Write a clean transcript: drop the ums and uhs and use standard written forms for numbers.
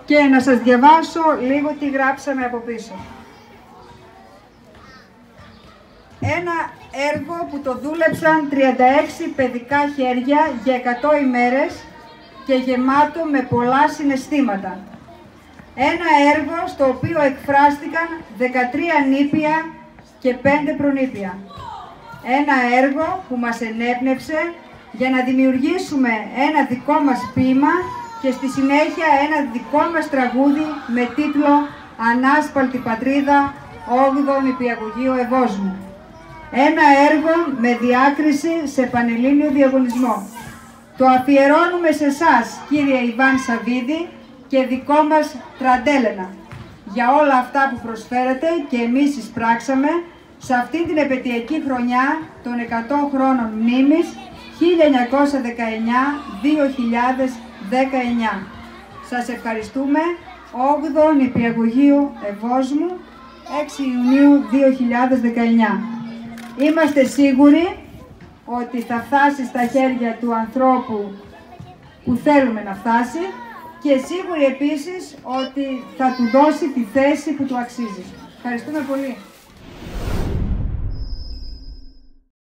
και να σας διαβάσω λίγο τι γράψαμε από πίσω. Ένα έργο που το δούλεψαν 36 παιδικά χέρια για 100 ημέρες και γεμάτο με πολλά συναισθήματα. Ένα έργο στο οποίο εκφράστηκαν 13 νήπια και 5 προνήπια. Ένα έργο που μας ενέπνευσε για να δημιουργήσουμε ένα δικό μας ποίημα και στη συνέχεια ένα δικό μας τραγούδι με τίτλο «Ανάσπαλτη πατρίδα, 8ο νηπιαγωγείο Ευόσμου». Ένα έργο με διάκριση σε πανελλήνιο διαγωνισμό. Το αφιερώνουμε σε εσάς, κύριε Ιβάν Σαββίδη, και δικό μας Τραντέλενα, για όλα αυτά που προσφέρετε και εμείς εισπράξαμε σε αυτή την επετειακή χρονιά των 100 χρόνων μνήμης 1919-2019. Σας ευχαριστούμε. 8ο νηπιαγωγείο Ευόσμου, 6 Ιουνίου 2019. Είμαστε σίγουροι ότι θα φτάσει στα χέρια του ανθρώπου που θέλουμε να φτάσει και σίγουροι επίσης ότι θα του δώσει τη θέση που του αξίζει. Ευχαριστούμε πολύ.